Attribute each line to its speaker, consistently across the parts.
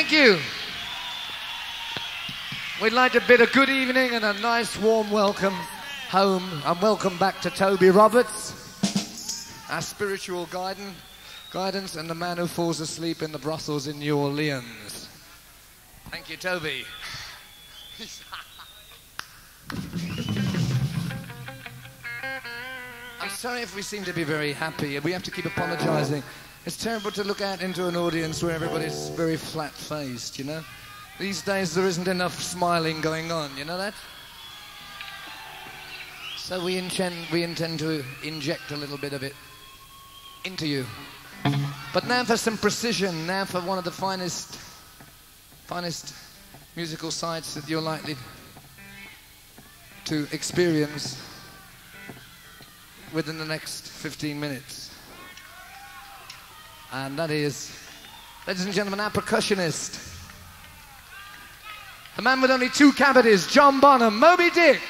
Speaker 1: Thank you. We'd like to bid a good evening and a nice warm welcome home and welcome back to Toby Roberts, our spiritual guidance and the man who falls asleep in the brothels in New Orleans. Thank you, Toby. I'm sorry if we seem to be very happy. We have to keep apologizing. It's terrible to look out into an audience where everybody's very flat-faced, you know? These days there isn't enough smiling going on, you know that? So we intend to inject a little bit of it into you. But now for some precision, now for one of the finest musical sights that you're likely to experience within the next 15 minutes. And that is, ladies and gentlemen, our percussionist. The man with only 2 cavities, John Bonham, Moby Dick.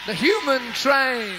Speaker 1: The Human Train.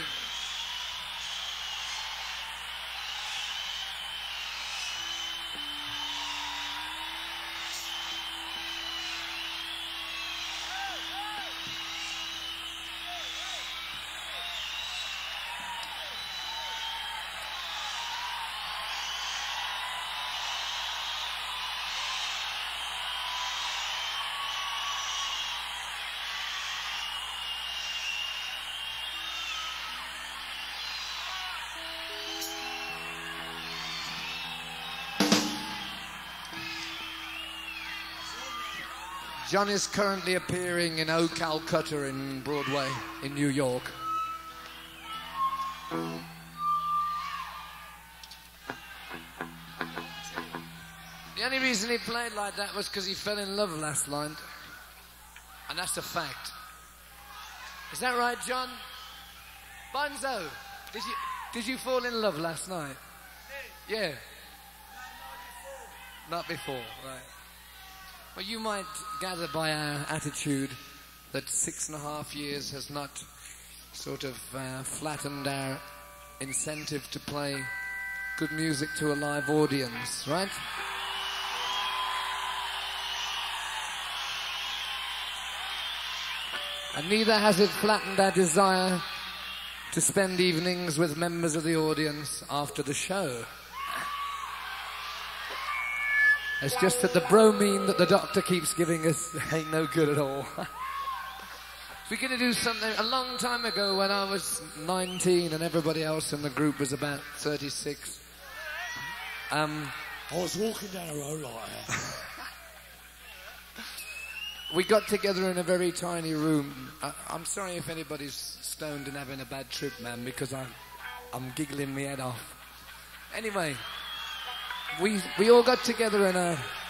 Speaker 1: John is currently appearing in O Calcutta in Broadway in New York. The only reason he played like that was because he fell in love last night. And that's a fact. Is that right, John? Bonzo, did you fall in love last night? Yeah. Not before, right. Well, you might gather by our attitude that 6.5 years has not sort of flattened our incentive to play good music to a live audience, right? And neither has it flattened our desire to spend evenings with members of the audience after the show. It's just that the bromine that the doctor keeps giving us ain't no good at all. We're going to do something. A long time ago when I was 19 and everybody else in the group was about 36. I
Speaker 2: was walking down a road like that.
Speaker 1: We got together in a very tiny room. I'm sorry if anybody's stoned and having a bad trip, man, because I'm giggling my head off. Anyway, we all got together in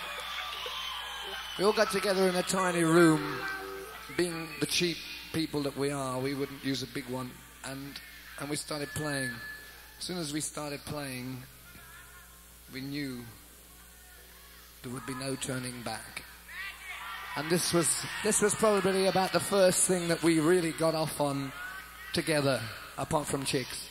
Speaker 1: a tiny room. Being the cheap people that we are, we wouldn't use a big one, and we started playing. As soon as we started playing, we knew there would be no turning back. And this was probably about the first thing that we really got off on together, apart from chicks.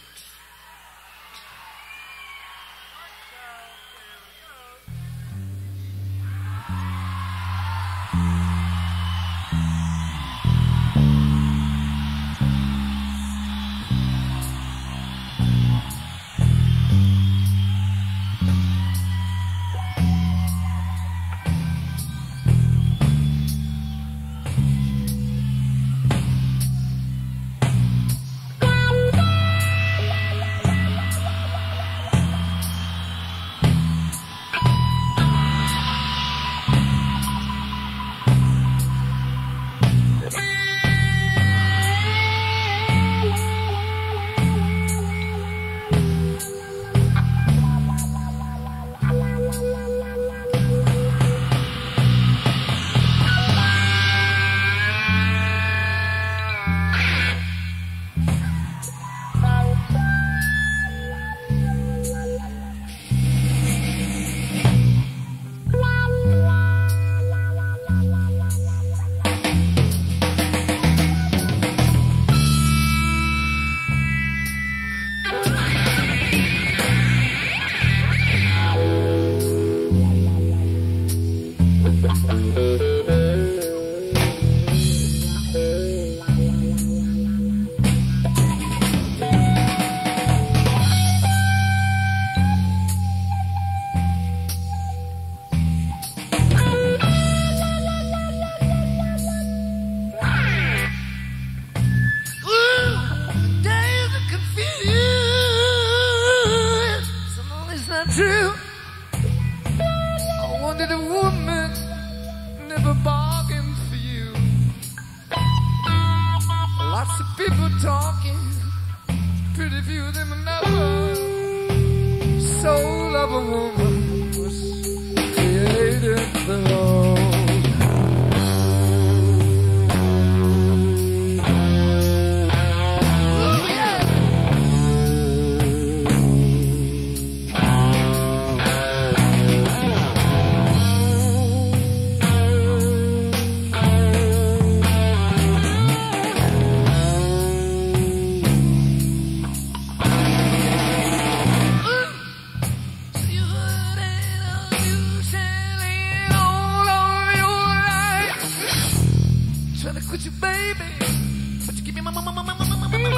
Speaker 1: baby. But you give me my come on, come on, come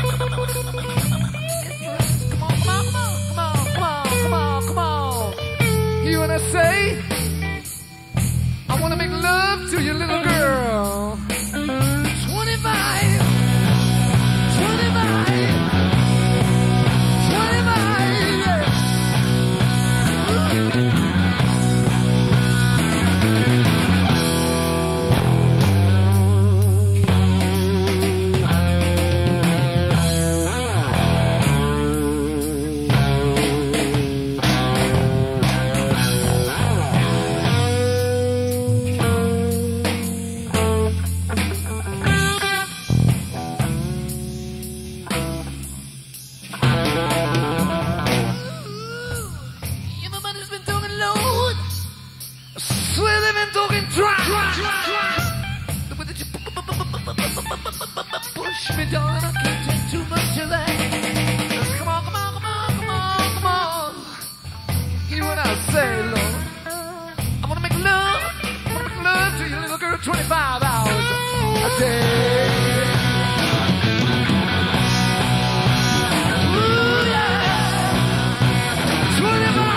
Speaker 1: on. You wanna say, I wanna make love to your little girl. 25. Push me down, I can't take too much of that. Come on, come on, come on, come on, come on. Hear what I say, Lord. I wanna make love to your little girl 25 hours a day. Ooh, yeah. 25.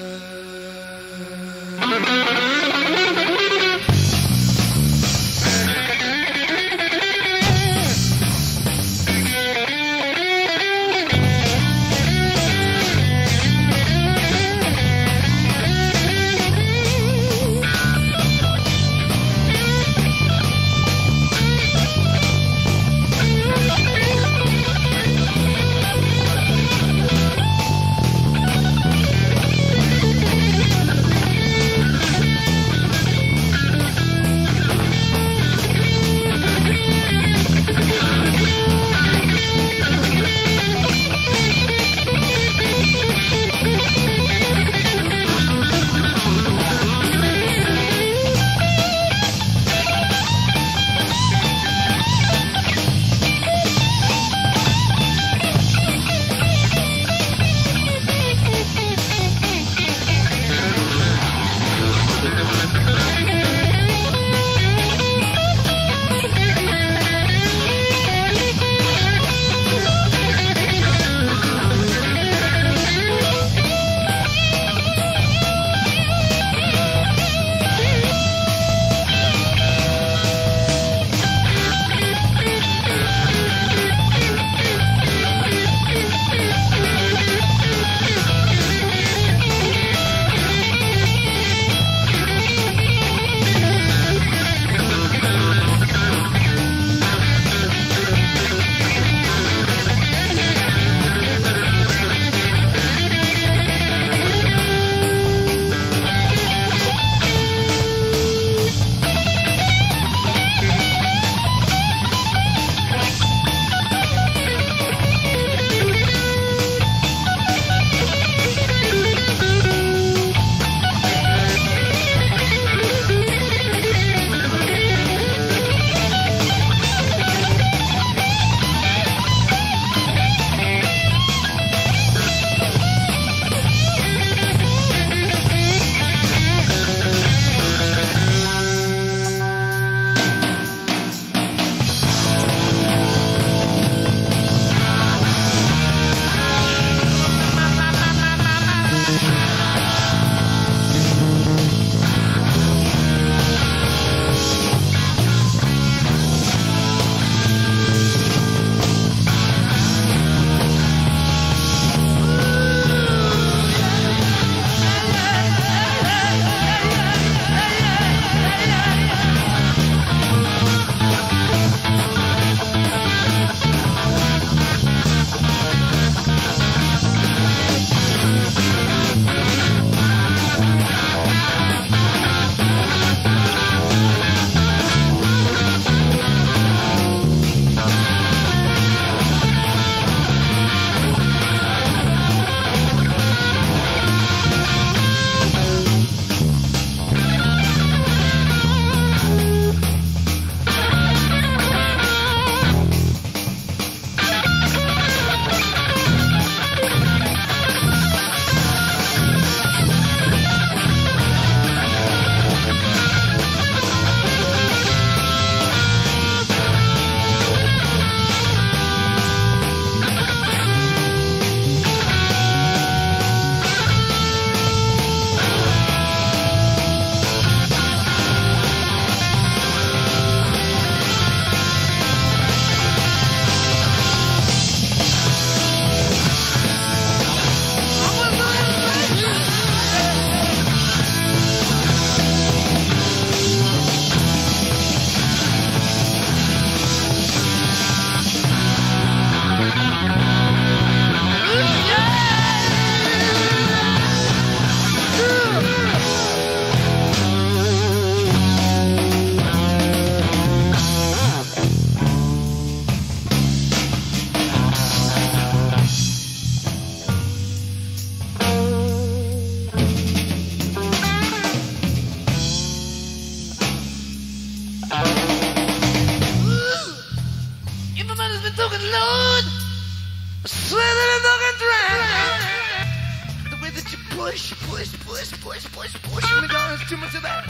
Speaker 1: push me down. There's too much of that.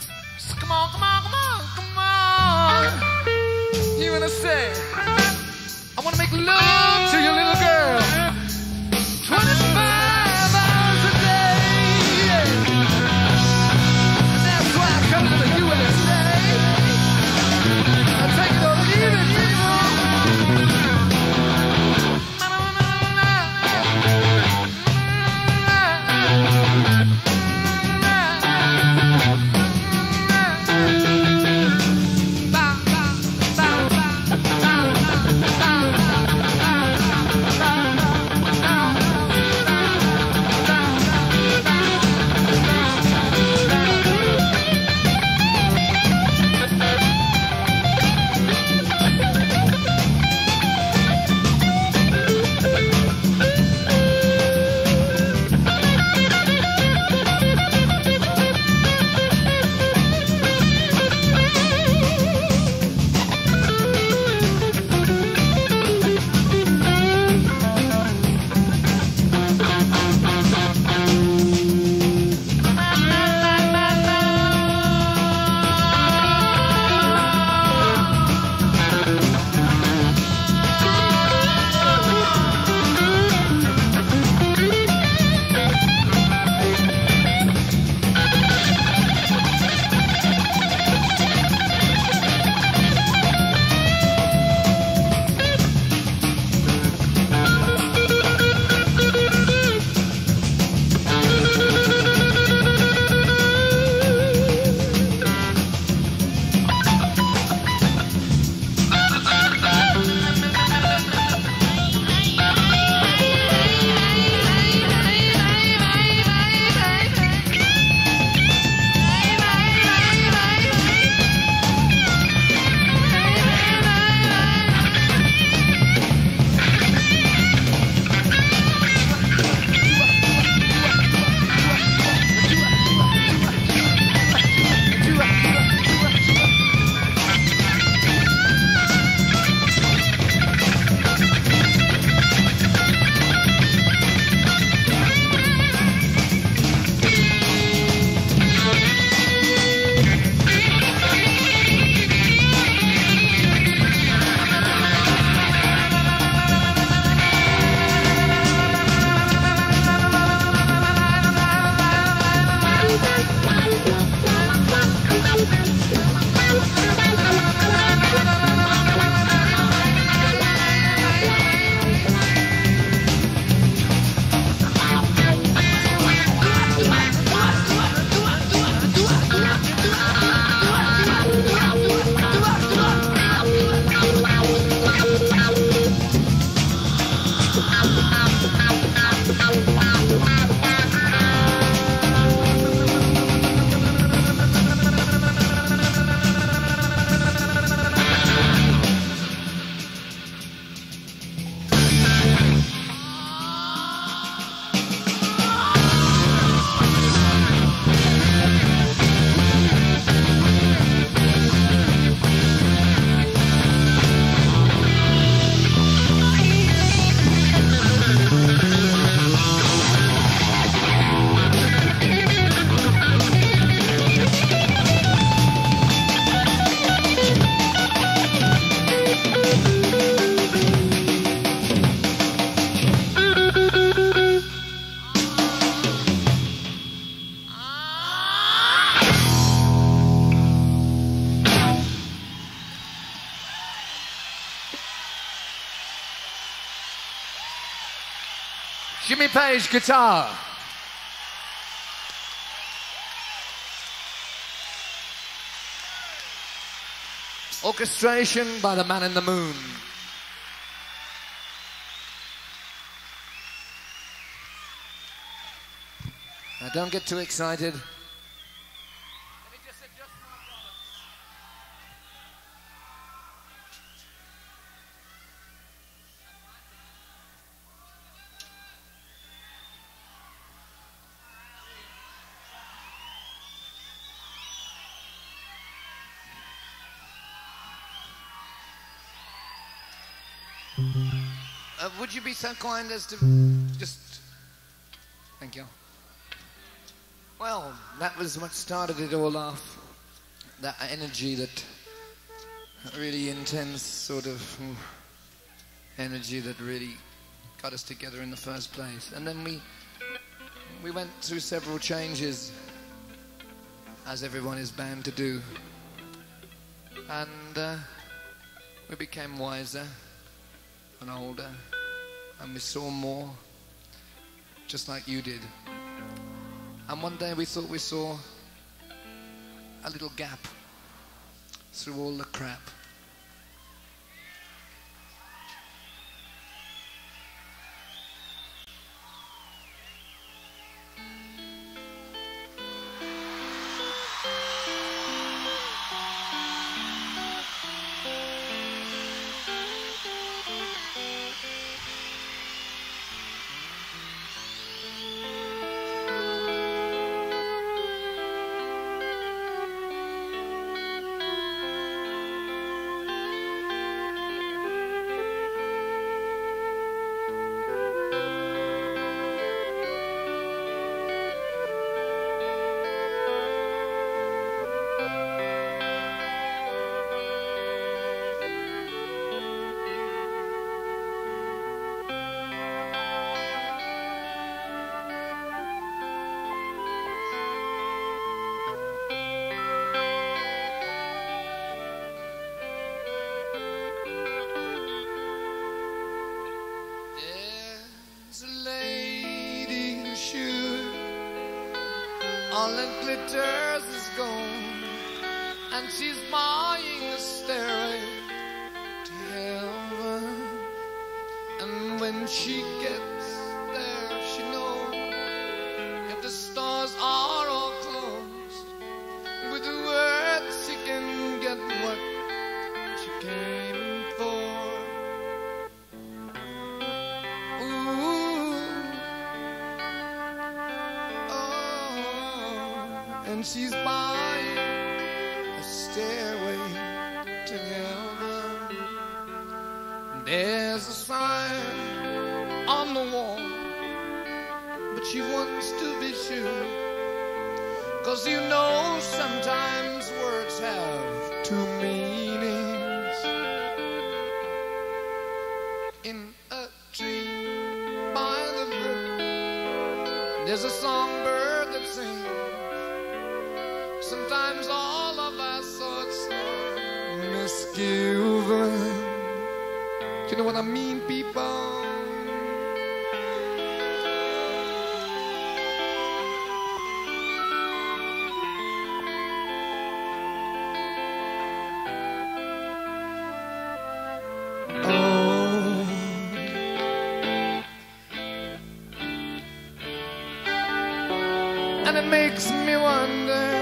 Speaker 1: So come on, come on, come on, come on. You wanna say, I wanna make love to your little girl 25 hours a day. Jimmy Page, guitar. Orchestration by the Man in the Moon. Now don't get too excited. Would you be so kind as to just... Thank you. Well, that was what started it all off. That energy, that really intense sort of energy that really got us together in the first place. And then we went through several changes, as everyone is bound to do. And we became wiser and older, and we saw more, just like you did. And one day we thought we saw a little gap through all the crap. All that glitters is gold, and she's buying a stairway to heaven. And when she gets there, she knows if the stars are all closed, with the words she can get what she came for. And she's buying a stairway to heaven. There's a sign on the wall, but she wants to be sure, 'cause you know sometimes words have two meanings. In a tree by the brook, there's a songbird that sings. Sometimes all of our thoughts are misgiven. You know what I mean, people? Oh. And it makes me wonder,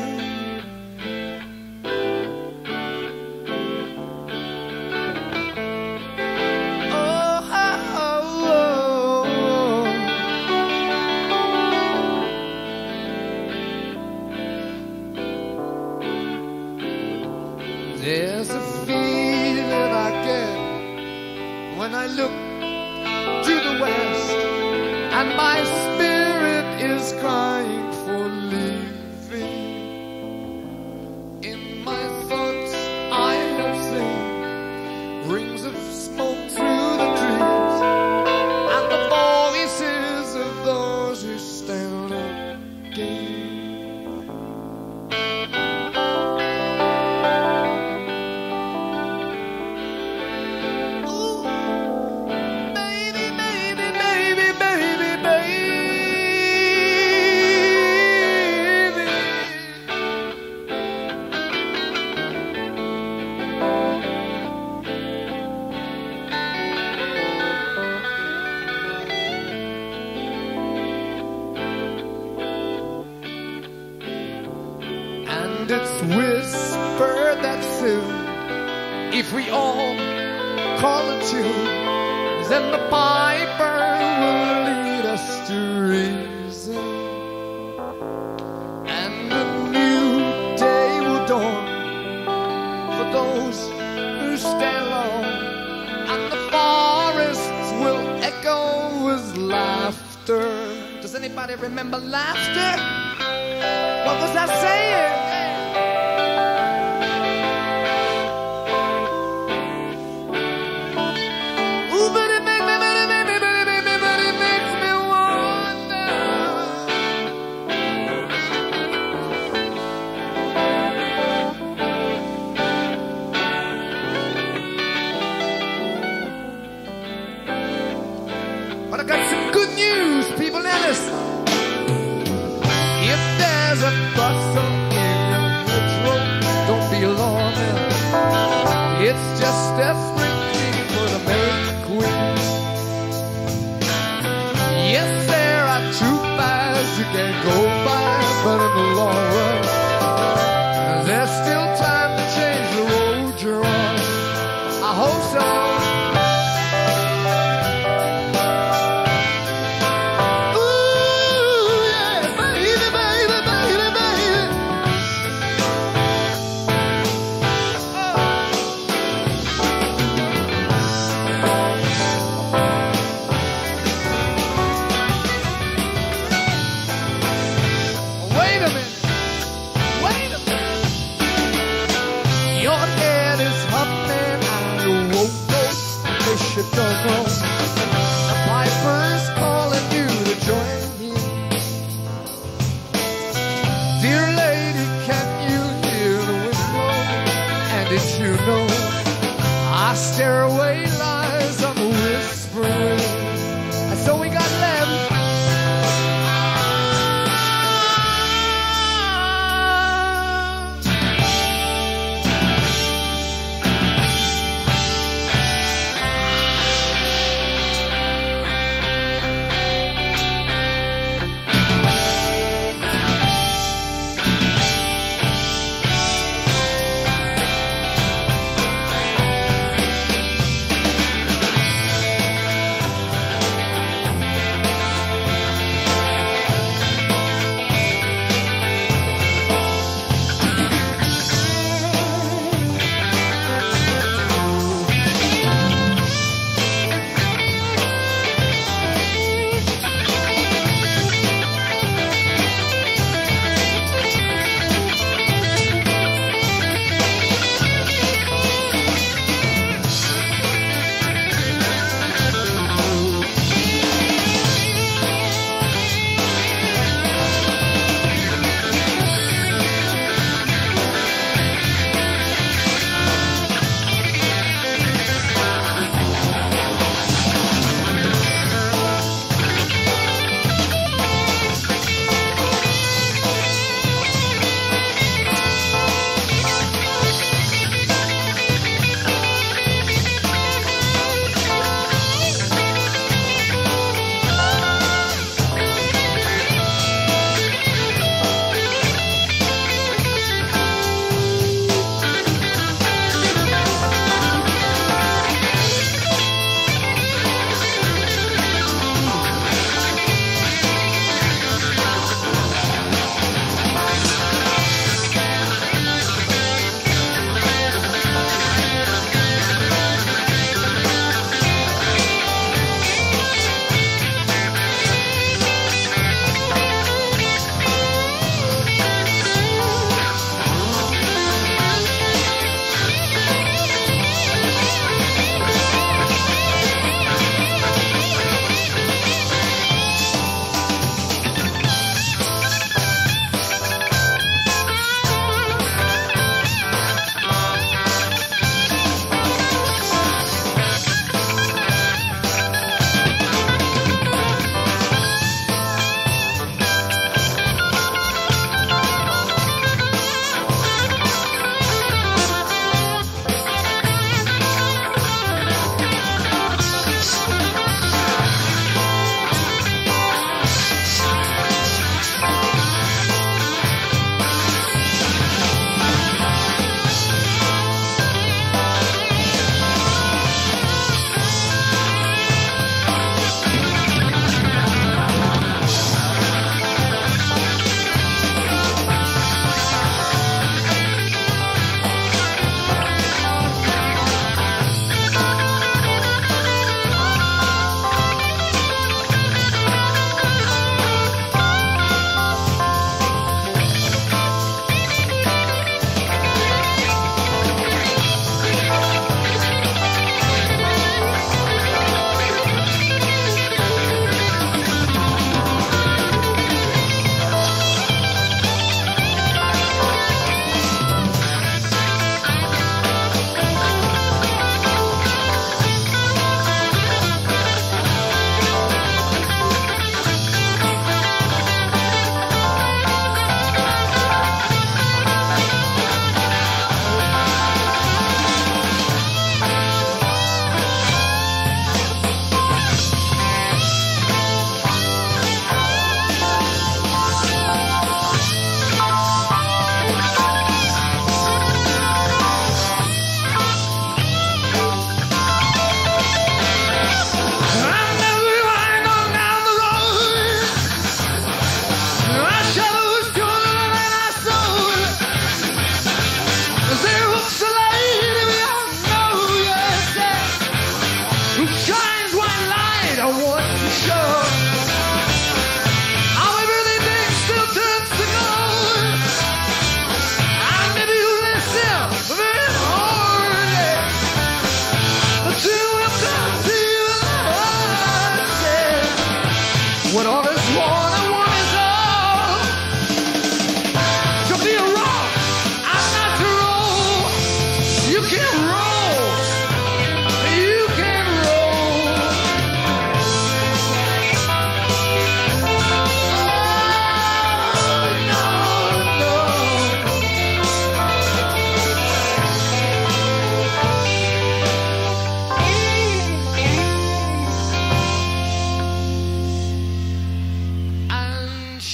Speaker 1: there's a feeling that I get when I look to the west, and my spirit is crying for leaving. In my thoughts I have seen rings of smoke through the trees, and the voices of those who stand up gate. Baby, And it's whispered that soon, if we all call a tune, then the piper will lead us to reason. And a new day will dawn for those who stand long, and the forests will echo with laughter. Does anybody remember laughter? What was I saying? Ooh, but it makes me wonder. But I got some good news, people. Now listen. If there's a bustle in your metro, don't be alarmed. It's just a spring for the May Queen. Yes, there are two paths you can go by, but in the long run, there's still time to change the road you're on. I hope so. You don't know. The piper's calling you to join him. Dear lady, can you hear the wind blowing? And did you know our stairway lies on the whispering wind? And so we got left.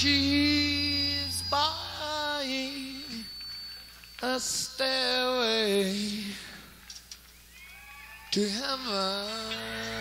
Speaker 1: She's buying a stairway to heaven.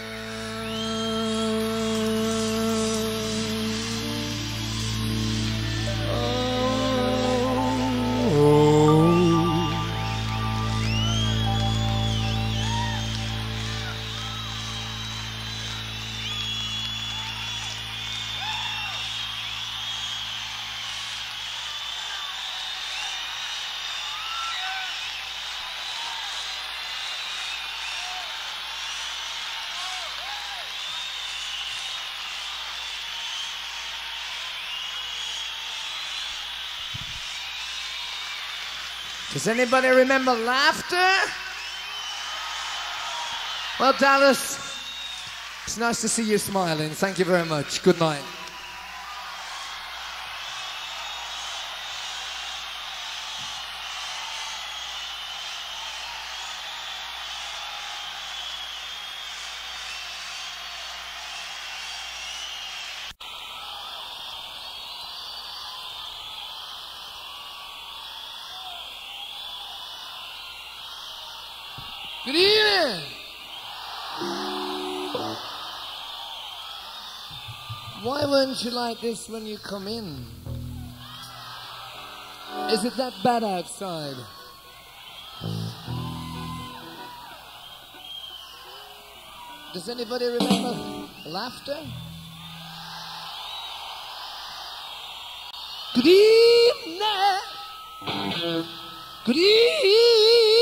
Speaker 1: Does anybody remember Laughter? Well, Dallas, it's nice to see you smiling. Thank you very much. Good night. Good evening. Why weren't you like this when you come in? Is it that bad outside? Does anybody remember Laughter? Good evening. Good evening.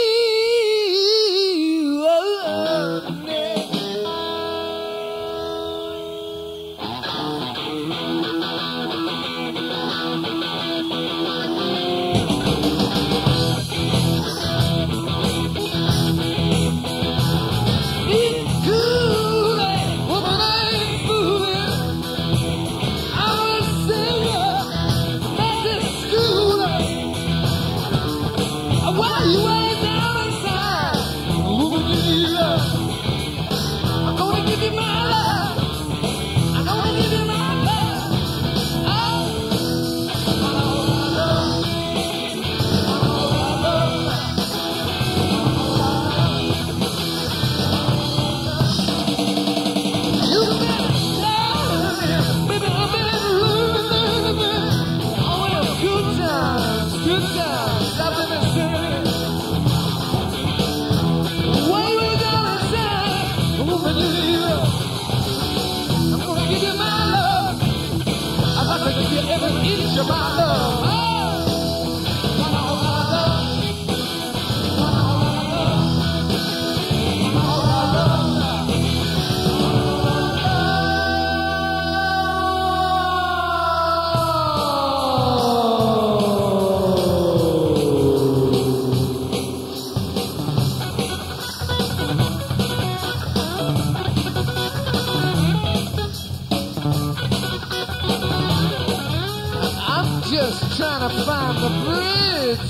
Speaker 1: Just trying to find the bridge.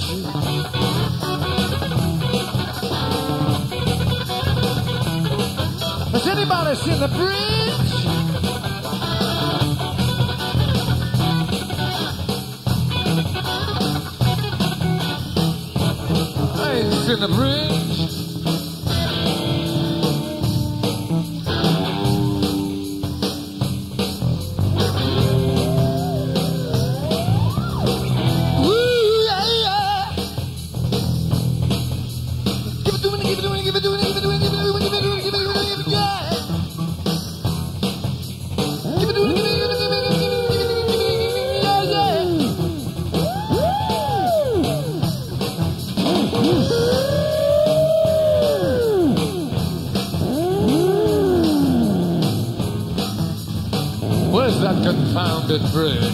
Speaker 1: Has anybody seen the bridge? I ain't seen the bridge. Where's that confounded bridge?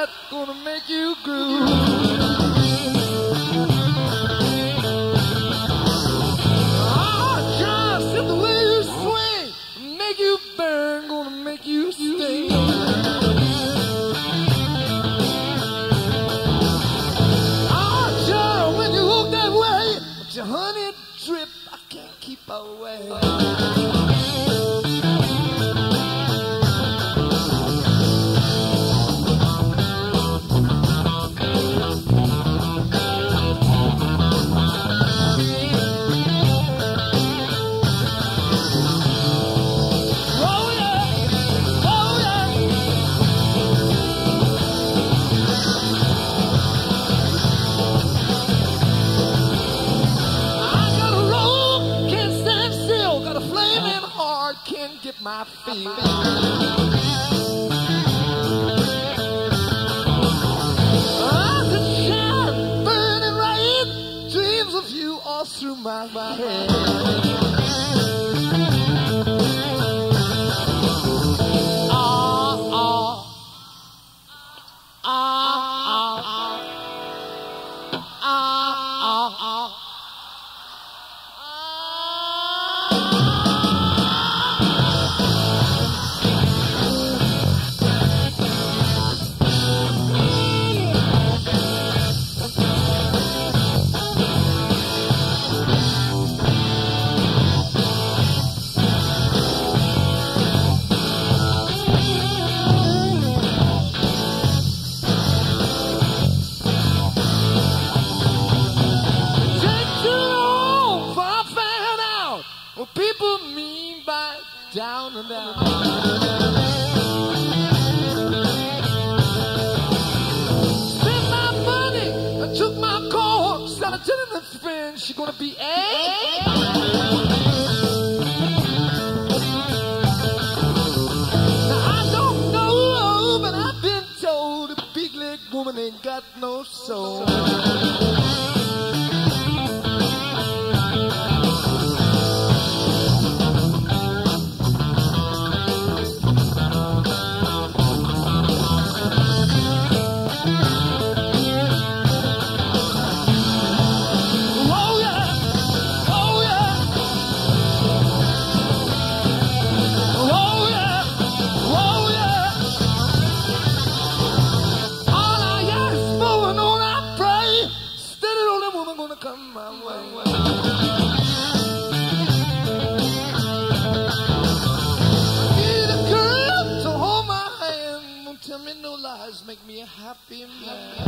Speaker 1: that gonna make you groove. Oh, just in the way you swing, make you burn, gonna make you sting. Oh, child, when you look that way, but your honey drip, I can't keep away. Get my feet. I could shine, burning right, dreams of you all through my head. Down and down. Spent my money, I took my car, started telling her friends she gonna be Now I don't know, but I've been told a big leg woman ain't got no soul. Make me a happy man.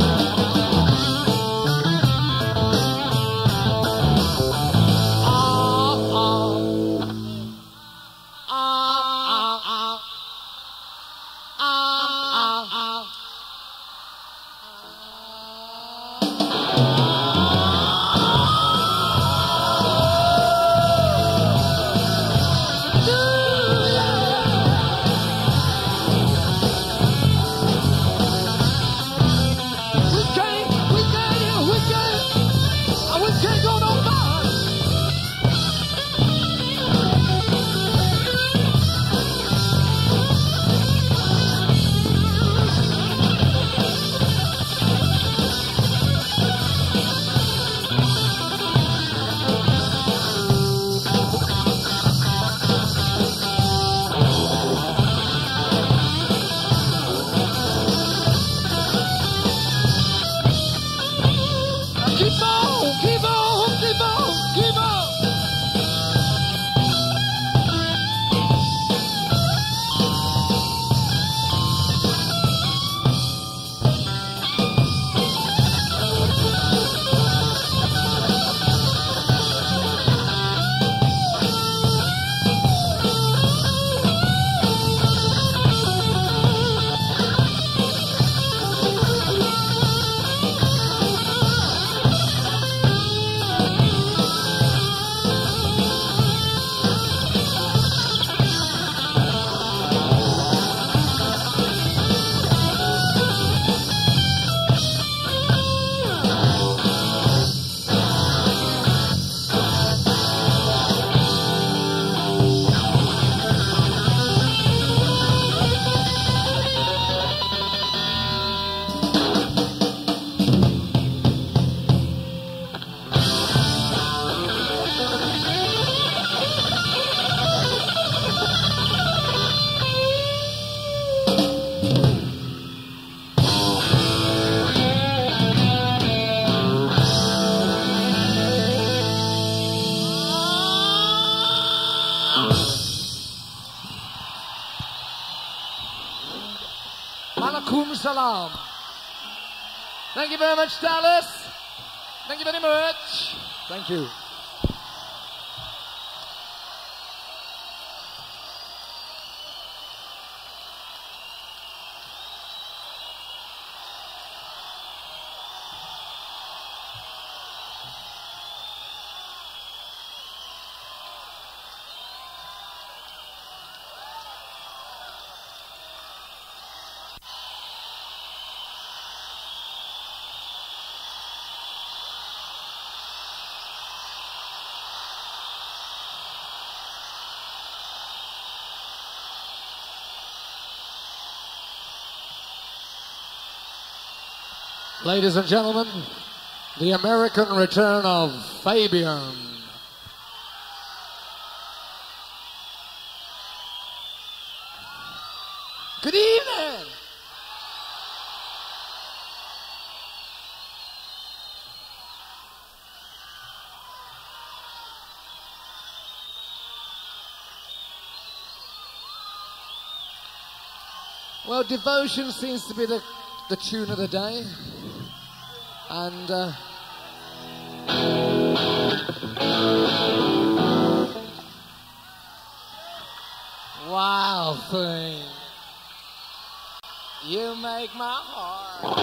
Speaker 1: salam. Thank you very much, Dallas. Thank you very much. Thank you. Ladies and gentlemen, the American return of Fabian. Good evening. Well, devotion seems to be the tune of the day. And wow thing, you make my heart.